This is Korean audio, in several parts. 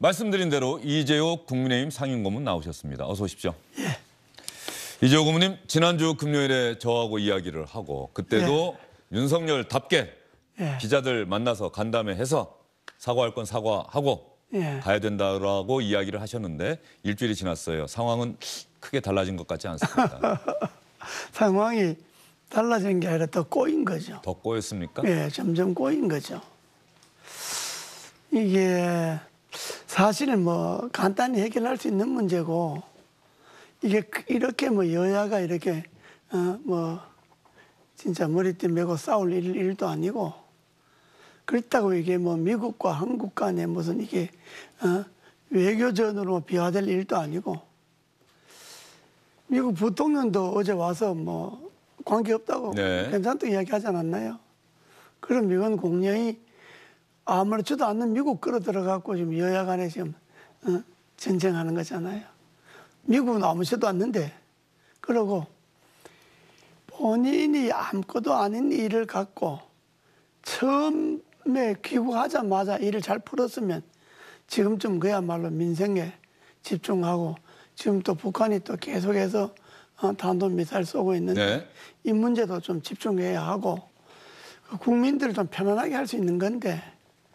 말씀드린 대로 이재호 국민의힘 상임고문 나오셨습니다. 어서 오십시오. 예. 이재호 고문님, 지난주 금요일에 저하고 이야기를 하고 그때도 윤석열답게 기자들 만나서 간담회 해서 사과할 건 사과하고 가야 된다고 이야기를 하셨는데 일주일이 지났어요. 상황은 크게 달라진 것 같지 않습니다. 상황이 달라진 게 아니라 더 꼬인 거죠. 더 꼬였습니까? 예, 점점 꼬인 거죠. 이게 사실은 뭐 간단히 해결할 수 있는 문제고 이게 이렇게 뭐 여야가 이렇게 뭐 진짜 머리띠 메고 싸울 일도 아니고 그렇다고 이게 뭐 미국과 한국 간에 무슨 이게 외교전으로 비화될 일도 아니고 미국 부통령도 어제 와서 뭐 관계없다고 괜찮다고 이야기하지 않았나요? 그럼 이건 공연히 아무렇지도 않는 미국 끌어들어갖고 지금 여야 간에 지금 전쟁하는 거잖아요. 미국은 아무렇지도 않는데 그러고 본인이 아무것도 아닌 일을 갖고 처음에 귀국하자마자 일을 잘 풀었으면 지금쯤 그야말로 민생에 집중하고 지금 또 북한이 또 계속해서 탄도미사일 쏘고 있는데 이 문제도 좀 집중해야 하고 국민들을 좀 편안하게 할 수 있는 건데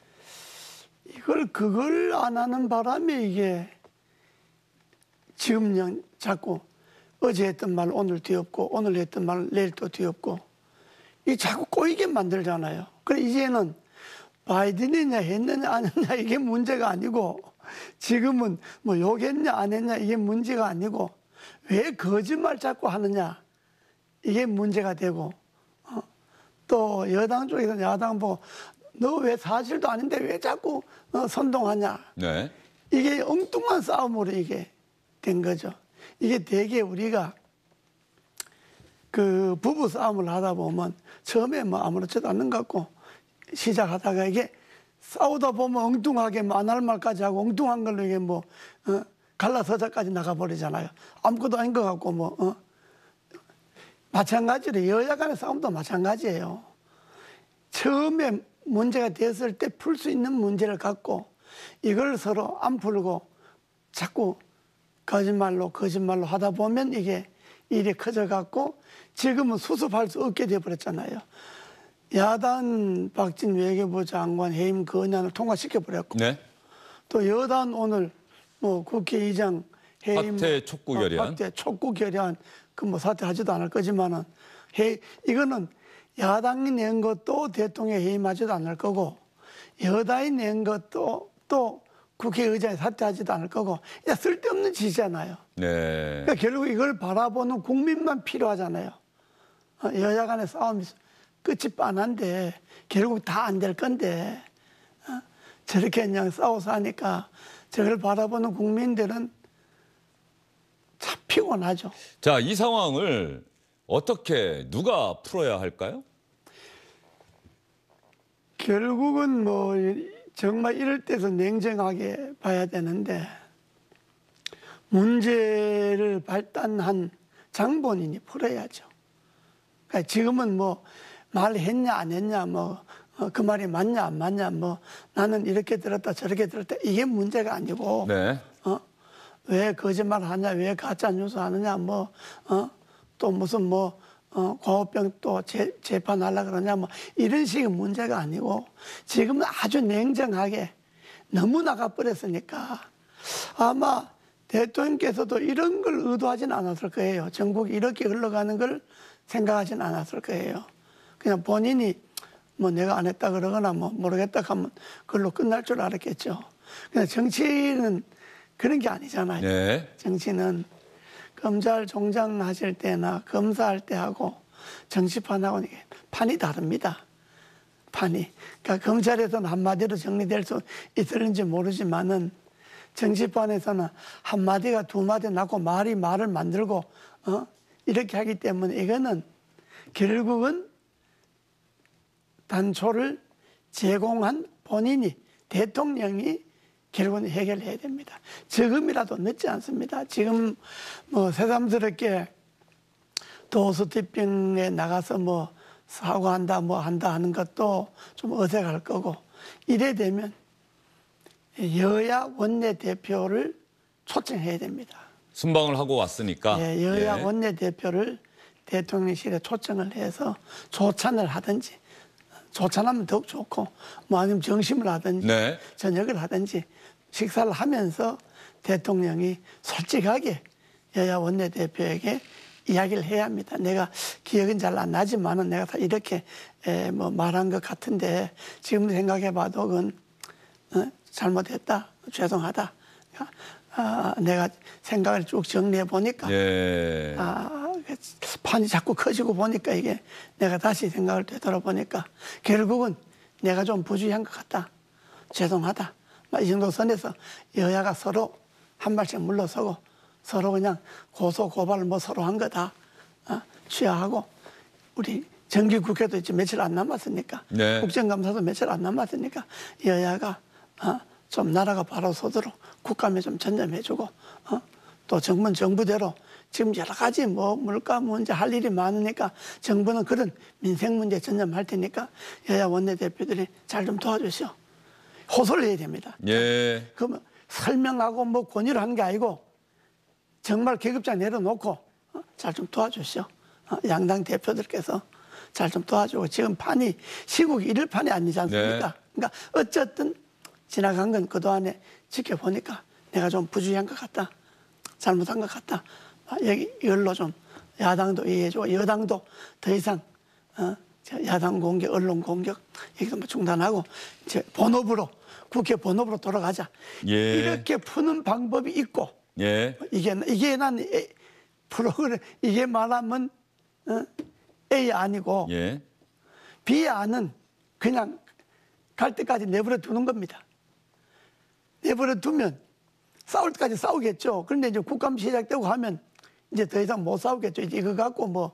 그걸 안 하는 바람에 이게 지금 자꾸 어제 했던 말 오늘 뒤엎고 오늘 했던 말 내일 또 뒤엎고 이 자꾸 꼬이게 만들잖아요. 그래 이제는 바이든이냐 했느냐 안 했냐 이게 문제가 아니고 지금은 뭐 욕했냐 안 했냐 이게 문제가 아니고 왜 거짓말 자꾸 하느냐 이게 문제가 되고 또 여당 쪽에서 야당 보고 너 왜 사실도 아닌데 왜 자꾸 선동하냐 이게 엉뚱한 싸움으로 이게 된 거죠. 이게 되게 우리가 그 부부 싸움을 하다 보면 처음에 뭐 아무렇지도 않는 것 같고 시작하다가 이게 싸우다 보면 엉뚱하게 안 할 말까지 하고 엉뚱한 걸로 이게 뭐 갈라서자까지 나가버리잖아요. 아무것도 아닌 것 같고 뭐 마찬가지로 여야 간의 싸움도 마찬가지예요. 처음에 문제가 됐을 때 풀 수 있는 문제를 갖고 이걸 서로 안 풀고 자꾸 거짓말로 하다 보면 이게 일이 커져갖고 지금은 수습할 수 없게 돼버렸잖아요. 야단 박진 외교부 장관 해임 건의안을 통과시켜버렸고 또 여단 오늘 뭐 국회의장 해임 사퇴 촉구 결의안 사퇴 촉구 결의안 그 뭐 사퇴하지도 않을 거지만은 이거는 야당이 낸 것도 대통령이 해임하지도 않을 거고 여당이 낸 것도 또 국회의장이 사퇴하지도 않을 거고 쓸데없는 짓이잖아요. 그러니까 결국 이걸 바라보는 국민만 필요하잖아요. 여야 간의 싸움이 끝이 빤한데 결국 다 안 될 건데 저렇게 그냥 싸워서 하니까 저걸 바라보는 국민들은 참 피곤하죠. 자, 이 상황을 어떻게 누가 풀어야 할까요? 결국은 뭐 정말 이럴 때서 냉정하게 봐야 되는데 문제를 발단한 장본인이 풀어야죠. 그러니까 지금은 뭐 말했냐 안 했냐 뭐 그 말이 맞냐 안 맞냐 뭐 나는 이렇게 들었다 저렇게 들었다 이게 문제가 아니고 왜 거짓말 하냐 왜 가짜 뉴스 하느냐 뭐 또 무슨 뭐 과우병 또 재판하려고 그러냐 뭐 이런 식의 문제가 아니고 지금은 아주 냉정하게 너무 나가버렸으니까 아마 대통령께서도 이런 걸 의도하진 않았을 거예요. 전국이 이렇게 흘러가는 걸 생각하진 않았을 거예요. 그냥 본인이 뭐 내가 안 했다 그러거나 뭐 모르겠다 하면 그걸로 끝날 줄 알았겠죠. 그냥 정치는 그런 게 아니잖아요. 정치는 검찰 총장 하실 때나 검사할 때 하고 정치판하고 이게 판이 다릅니다. 판이. 그러니까 검찰에서는 한마디로 정리될 수 있을는지 모르지만은 정치판에서는 한마디가 두 마디 낳고 말이 말을 만들고 이렇게 하기 때문에 이거는 결국은 단초를 제공한 본인이 대통령이 결국은 해결해야 됩니다. 지금이라도 늦지 않습니다. 지금 뭐 새삼스럽게 도스티핑에 나가서 뭐 사과한다 뭐 한다 하는 것도 좀 어색할 거고 이래 되면 여야 원내대표를 초청해야 됩니다. 순방을 하고 왔으니까. 예, 여야 원내대표를 대통령실에 초청을 해서 조찬을 하든지, 조찬하면 더욱 좋고, 뭐 아니면 점심을 하든지, 네. 저녁을 하든지 식사를 하면서 대통령이 솔직하게 여야 원내대표에게 이야기를 해야 합니다. 내가 기억은 잘 안 나지만은 내가 다 이렇게 뭐 말한 것 같은데 지금 생각해봐도 그건 잘못했다, 죄송하다. 내가 생각을 쭉 정리해 보니까 예. 판이 자꾸 커지고 보니까 이게 내가 다시 생각을 되돌아보니까 결국은 내가 좀 부주의한 것 같다. 죄송하다. 이 정도 선에서 여야가 서로 한 발씩 물러서고 서로 그냥 고소 고발을 뭐 서로 한 거다. 취하하고 우리 정기국회도 이제 며칠 안 남았으니까 네. 국정감사도 며칠 안 남았으니까 여야가 좀 나라가 바로 서도록 국감에 좀 전념해주고 또 정부는 정부대로 지금 여러 가지 뭐 물가 문제 할 일이 많으니까 정부는 그런 민생 문제 전념할 테니까 여야 원내대표들이 잘 좀 도와주시오. 호소를 해야 됩니다. 예. 그러면 설명하고 뭐 권유를 한 게 아니고 정말 계급장 내려놓고 잘 좀 도와주시오. 양당 대표들께서 잘 좀 도와주고 지금 판이 시국이 이럴 판이 아니지 않습니까? 네. 그러니까 어쨌든 지나간 건 그동안에 지켜보니까 내가 좀 부주의한 것 같다. 잘못한 것 같다. 여기 이걸로 좀 야당도 이해해주고 여당도 더 이상 야당 공격, 언론 공격 여기서 뭐 중단하고 이제 본업으로 국회 본업으로 돌아가자. 예. 이렇게 푸는 방법이 있고 예. 이게 난 프로그램 이게 말하면 A 아니고 예. B 안은 그냥 갈 때까지 내버려 두는 겁니다. 내버려 두면 싸울 때까지 싸우겠죠. 그런데 이제 국감 시작되고 하면 이제 더 이상 못 싸우겠죠. 이제 이거 갖고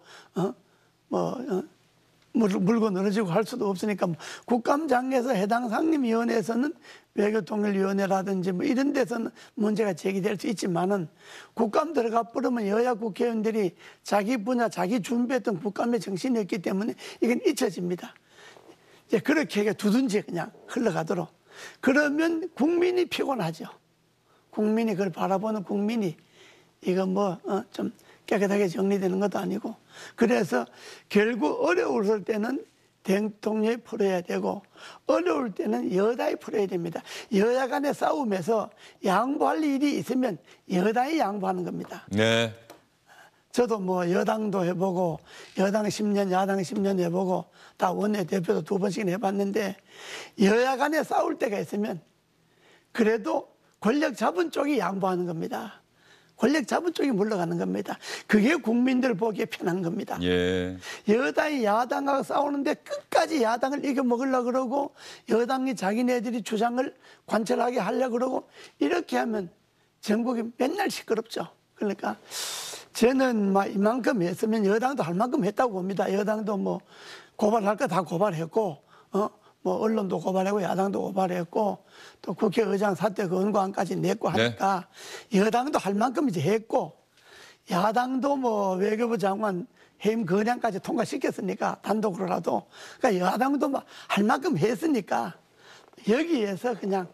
물고 늘어지고 할 수도 없으니까 국감장에서 해당 상임위원회에서는 외교통일위원회라든지 뭐 이런 데서는 문제가 제기될 수 있지만은 국감 들어가 버리면 여야 국회의원들이 자기 분야, 자기 준비했던 국감의 정신이었기 때문에 이건 잊혀집니다. 이제 그렇게 두든지 그냥 흘러가도록. 그러면 국민이 피곤하죠. 국민이 그걸 바라보는 국민이 이거 좀 깨끗하게 정리되는 것도 아니고 그래서 결국 어려울 때는 대통령이 풀어야 되고 어려울 때는 여당이 풀어야 됩니다. 여야 간의 싸움에서 양보할 일이 있으면 여당이 양보하는 겁니다. 네. 저도 뭐 여당도 해보고 여당 10년 야당 10년 해보고 다 원내대표도 2번씩 해봤는데 여야 간에 싸울 때가 있으면 그래도 권력 잡은 쪽이 양보하는 겁니다. 권력 잡은 쪽이 물러가는 겁니다. 그게 국민들 보기에 편한 겁니다. 예. 여당이 야당하고 싸우는데 끝까지 야당을 이겨먹으려고 그러고 여당이 자기네들이 주장을 관철하게 하려고 그러고 이렇게 하면 전국이 맨날 시끄럽죠. 그러니까 저는 이만큼 했으면 여당도 할 만큼 했다고 봅니다. 여당도 뭐 고발할 거 다 고발했고 뭐 언론도 고발하고 야당도 고발했고 또 국회의장 사퇴 권고안까지 냈고 하니까 여당도 할 만큼 이제 했고 야당도 뭐 외교부 장관 해임 건의안까지 통과시켰으니까 단독으로라도 그러니까 야당도 할 만큼 했으니까 여기에서 그냥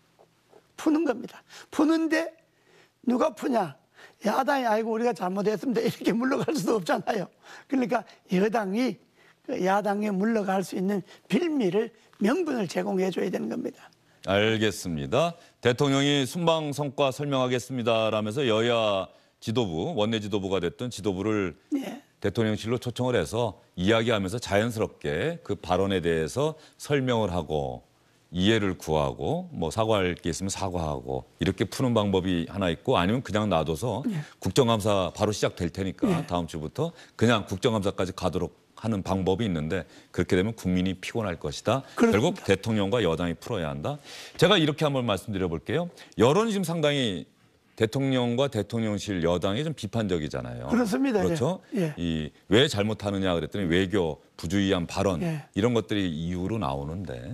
푸는 겁니다. 푸는데 누가 푸냐? 야당이 아니고 우리가 잘못했습니다. 이렇게 물러갈 수도 없잖아요. 그러니까 여당이 야당에 물러갈 수 있는 빌미를 명분을 제공해 줘야 되는 겁니다. 알겠습니다. 대통령이 순방 성과 설명하겠습니다라면서 여야 지도부, 원내 지도부가 됐던 지도부를 대통령실로 초청을 해서 이야기하면서 자연스럽게 그 발언에 대해서 설명을 하고 이해를 구하고 뭐 사과할 게 있으면 사과하고 이렇게 푸는 방법이 하나 있고 아니면 그냥 놔둬서 국정감사 바로 시작될 테니까 다음 주부터 그냥 국정감사까지 가도록 하는 방법이 있는데 그렇게 되면 국민이 피곤할 것이다. 그렇습니다. 결국 대통령과 여당이 풀어야 한다. 제가 이렇게 한번 말씀드려 볼게요. 여론이 지금 상당히 대통령과 대통령실 여당이 좀 비판적이잖아요. 그렇습니다. 그렇죠. 예. 이 왜 잘못하느냐 그랬더니 외교 부주의한 발언 예. 이런 것들이 이유로 나오는데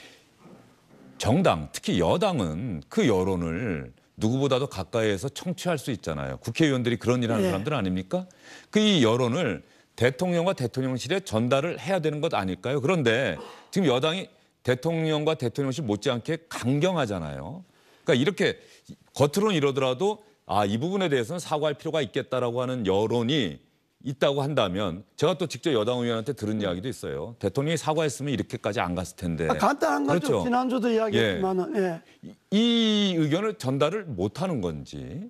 정당 특히 여당은 그 여론을 누구보다도 가까이에서 청취할 수 있잖아요. 국회의원들이 그런 일을 하는 사람들 아닙니까? 그 이 여론을 대통령과 대통령실에 전달을 해야 되는 것 아닐까요? 그런데 지금 여당이 대통령과 대통령실 못지않게 강경하잖아요. 그러니까 이렇게 겉으로는 이러더라도 이 부분에 대해서는 사과할 필요가 있겠다라고 하는 여론이 있다고 한다면 제가 또 직접 여당 의원한테 들은 이야기도 있어요. 대통령이 사과했으면 이렇게까지 안 갔을 텐데. 간단한 거죠. 그렇죠. 지난주도 이야기했지만은. 예. 이 의견을 전달을 못하는 건지.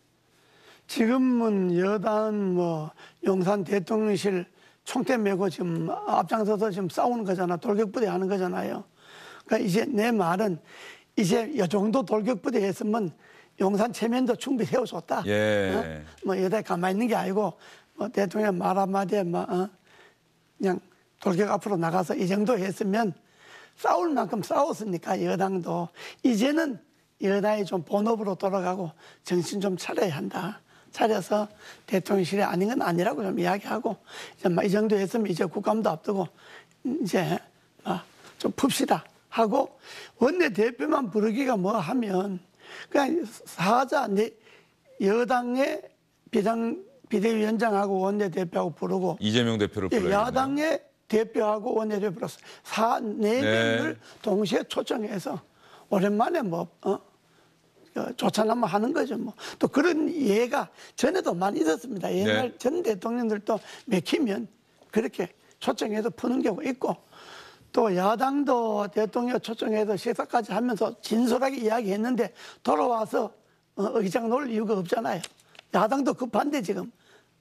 지금은 여당 뭐 용산 대통령실 총대 메고 지금 앞장서서 지금 싸우는 거잖아. 돌격부대 하는 거잖아요. 그러니까 이제 내 말은 이제 이 정도 돌격부대 했으면 용산 체면도 충분히 세워줬다. 예. 뭐 여당에 가만히 있는 게 아니고 뭐 대통령 말 한마디에 그냥 돌격 앞으로 나가서 이 정도 했으면 싸울 만큼 싸웠으니까 여당도 이제는 여당이 좀 본업으로 돌아가고 정신 좀 차려야 한다. 차려서 대통령실에 아닌 건 아니라고 좀 이야기하고 이제 이 정도 했으면 이제 국감도 앞두고 이제 좀 풉시다 하고 원내대표만 부르기가 뭐 하면 그냥 사자 여당의 비대위원장하고 원내대표하고 부르고 이재명 대표를 불러요. 야당의 대표하고 원내대표 불러서 4명을 동시에 초청해서 오랜만에 조찬 한번 하는 거죠. 뭐. 또 그런 예가 전에도 많이 있었습니다. 옛날 전 대통령들도 맥히면 그렇게 초청해서 푸는 경우 있고 또 야당도 대통령 초청해서 식사까지 하면서 진솔하게 이야기했는데 돌아와서 의장 놓을 이유가 없잖아요. 야당도 급한데 지금.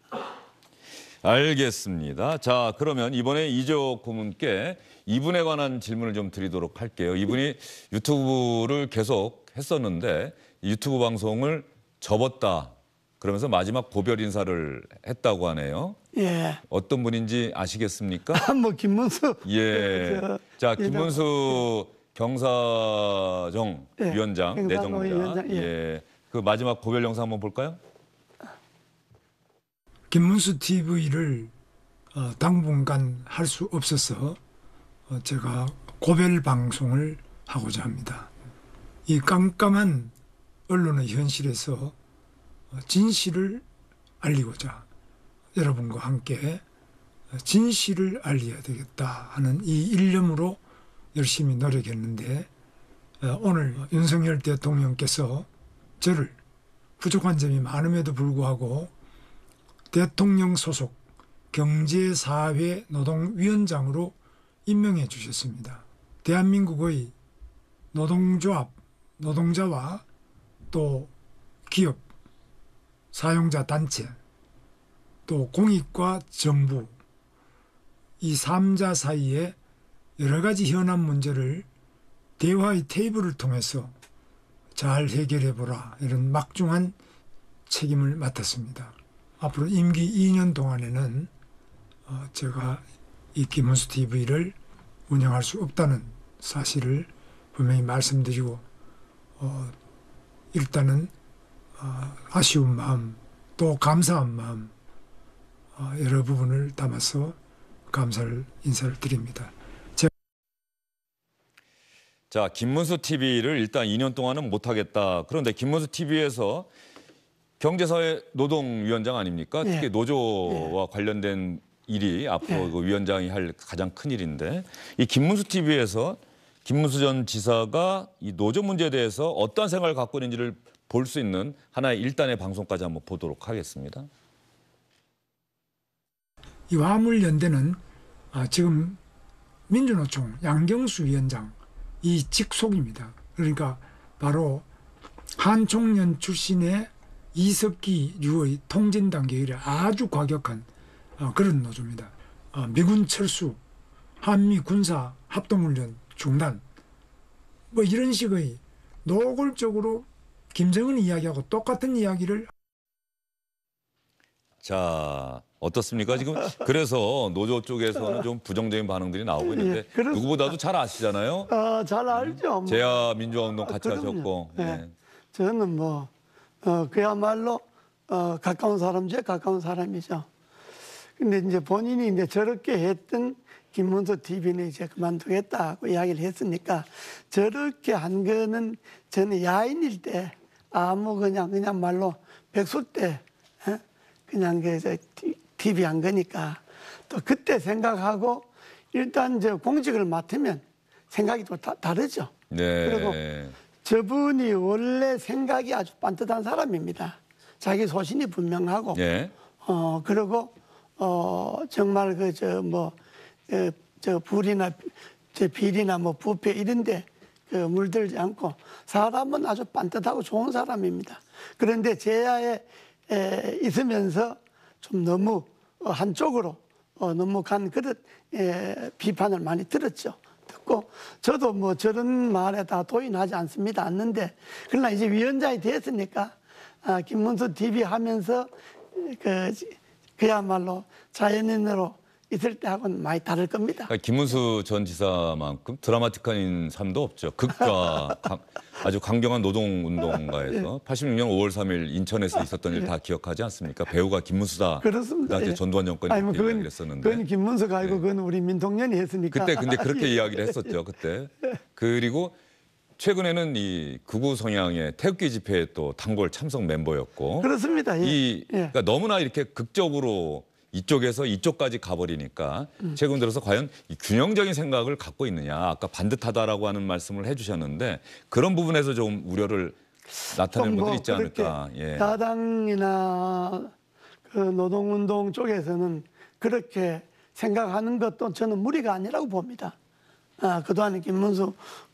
알겠습니다. 자, 그러면 이번에 이재호 고문께 이분에 관한 질문을 좀 드리도록 할게요. 이분이 유튜브를 계속 했었는데 유튜브 방송을 접었다. 그러면서 마지막 고별 인사를 했다고 하네요. 예. 어떤 분인지 아시겠습니까? 뭐 김문수. 예. 자, 김문수 경사정 위원장, 경사정 내정자. 위원장, 예. 그 마지막 고별 영상 한번 볼까요? 김문수 TV를 당분간 할 수 없어서 제가 고별 방송을 하고자 합니다. 이 깜깜한 언론의 현실에서 진실을 알리고자 여러분과 함께 진실을 알려야 되겠다 하는 이 일념으로 열심히 노력했는데 오늘 윤석열 대통령께서 저를 부족한 점이 많음에도 불구하고 대통령 소속 경제사회노동위원장으로 임명해 주셨습니다. 대한민국의 노동조합, 노동자와 또 기업, 사용자 단체, 또 공익과 정부 이 3자 사이에 여러 가지 현안 문제를 대화의 테이블을 통해서 잘 해결해보라 이런 막중한 책임을 맡았습니다. 앞으로 임기 2년 동안에는 제가 이 김문수 TV를 운영할 수 없다는 사실을 분명히 말씀드리고 일단은 아쉬운 마음 또 감사한 마음 여러 부분을 담아서 감사를 인사를 드립니다. 자, 김문수 TV를 일단 2년 동안은 못하겠다. 그런데 김문수 TV에서 경제사회 노동위원장 아닙니까? 특히 노조와 관련된 일이 앞으로 그 위원장이 할 가장 큰 일인데 이 김문수 TV에서 김문수 전 지사가 이 노조 문제에 대해서 어떤 생각을 갖고 있는지를 볼 수 있는 하나의 일단의 방송까지 한번 보도록 하겠습니다. 이 화물연대는 지금 민주노총 양경수 위원장 이 직속입니다. 그러니까 바로 한총련 출신의 이석기류의 통진 단계에 아주 과격한 그런 노조입니다. 미군 철수, 한미 군사 합동훈련 중단 뭐 이런 식의 노골적으로 김정은 이야기하고 똑같은 이야기를 자, 어떻습니까? 지금 그래서 노조 쪽에서는 좀 부정적인 반응들이 나오고 있는데 누구보다도 잘 아시잖아요. 잘 알죠. 제야 민주화운동 같이 그럼요. 하셨고. 네. 저는 그야말로 가까운 사람 중에 가까운 사람이죠. 근데 이제 본인이 이제 저렇게 했던 김문수 TV는 이제 그만두겠다고 이야기를 했으니까 저렇게 한 거는 저는 야인일 때 아무 그냥 말로 백수 때 그냥 TV 한 거니까 또 그때 생각하고 일단 저 공직을 맡으면 생각이 또 다르죠. 네. 그리고 저분이 원래 생각이 아주 반듯한 사람입니다. 자기 소신이 분명하고, 예. 그리고 정말 불이나 비리나 뭐 부패 이런데 물들지 않고 사람은 아주 반듯하고 좋은 사람입니다. 그런데 제야에 있으면서 좀 너무 한쪽으로 너무 간 그런 비판을 많이 들었죠. 듣고 저도 뭐 저런 말에 다 도인하지 않는데 그러나 이제 위원장이 됐으니까 김문수 TV 하면서 그야말로 자연인으로 있을 때하고는 많이 다를 겁니다. 그러니까 김문수 전 지사만큼 드라마틱한 삶도 없죠. 극과 아주 강경한 노동운동가에서 86년 5월 3일 인천에서 있었던 일 다 기억하지 않습니까? 배우가 김문수다. 그렇습니다. 그 당시에 전두환 정권이 아니, 뭐 그렇게 이야기를 했었는데. 그건 김문수가 아니고 그건 우리 민통년이 했으니까. 그때 근데 그렇게 이야기를 했었죠. 그때. 그리고 최근에는 이 극우 성향의 태극기 집회에 또 단골 참석 멤버였고. 그렇습니다. 예. 그러니까 너무나 이렇게 극적으로 이쪽에서 이쪽까지 가버리니까 최근 들어서 과연 이 균형적인 생각을 갖고 있느냐. 아까 반듯하다라고 하는 말씀을 해주셨는데 그런 부분에서 좀 우려를 나타내는 분들이 있지 않을까. 예. 야당이나 그 노동운동 쪽에서는 그렇게 생각하는 것도 저는 무리가 아니라고 봅니다. 그동안에 김문수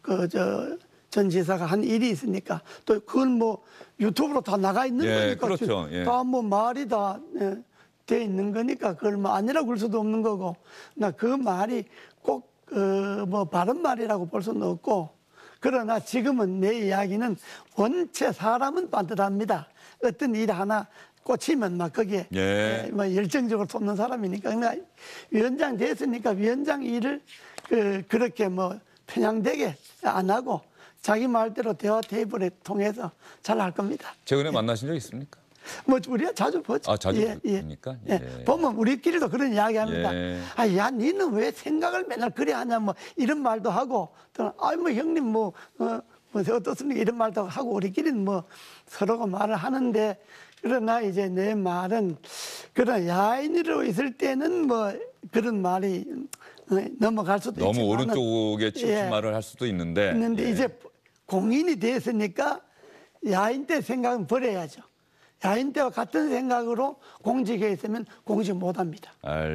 전 지사가 한 일이 있으니까 또 그건 뭐 유튜브로 다 나가 있는 예, 거니까 그렇죠. 예. 다 뭐 말이 다 돼 있는 거니까 그걸 뭐 아니라고 할 수도 없는 거고 나 그 말이 꼭 뭐 바른 말이라고 볼 수는 없고 그러나 지금은 내 이야기는 원체 사람은 반듯합니다. 어떤 일 하나 꽂히면 막 거기에 예. 뭐 열정적으로 쏟는 사람이니까 그러니까 위원장 됐으니까 위원장 일을 그렇게 뭐 편향되게 안 하고 자기 말대로 대화 테이블에 통해서 잘 할 겁니다. 최근에 만나신 적 있습니까? 뭐 우리가 자주 보죠. 자주 봅니까? 예. 보면 우리끼리도 그런 이야기합니다. 예. 야, 니는 왜 생각을 맨날 그래 하냐, 뭐 이런 말도 하고, 또 뭐 형님 뭐 어떻습니까? 이런 말도 하고 우리끼리는 뭐 서로가 말을 하는데 그러나 이제 내 말은 그런 야인으로 있을 때는 뭐 그런 말이 넘어갈 수도 너무 있지만 오른쪽에 치우친 말을 할 수도 있는데. 예. 이제 공인이 됐으니까 야인 때 생각은 버려야죠. 야인 때와 같은 생각으로 공직에 있으면 공직 못합니다.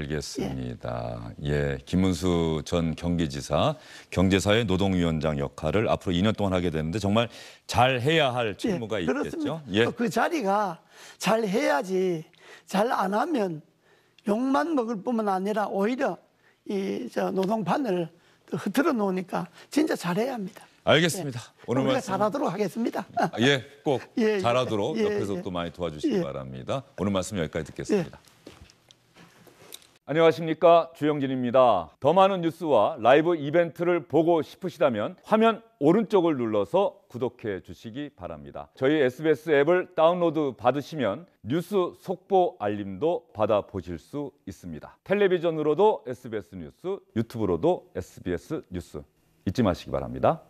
알겠습니다. 예, 김문수 전 경기지사 경제사회 노동위원장 역할을 앞으로 2년 동안 하게 되는데 정말 잘 해야 할 책무가 있겠죠. 그렇습니다. 예. 그 자리가 잘 해야지 잘 안 하면 욕만 먹을 뿐만 아니라 오히려 노동판을 흐트러 놓으니까 진짜 잘해야 합니다. 알겠습니다. 오늘 우리가 말씀 잘하도록 하겠습니다. 예, 꼭 예, 잘하도록 예, 옆에서 예. 또 많이 도와주시기 예. 바랍니다. 오늘 말씀 여기까지 듣겠습니다. 안녕하십니까, 주영진입니다. 더 많은 뉴스와 라이브 이벤트를 보고 싶으시다면 화면 오른쪽을 눌러서 구독해 주시기 바랍니다. 저희 SBS 앱을 다운로드 받으시면 뉴스 속보 알림도 받아보실 수 있습니다. 텔레비전으로도 SBS 뉴스, 유튜브로도 SBS 뉴스 잊지 마시기 바랍니다.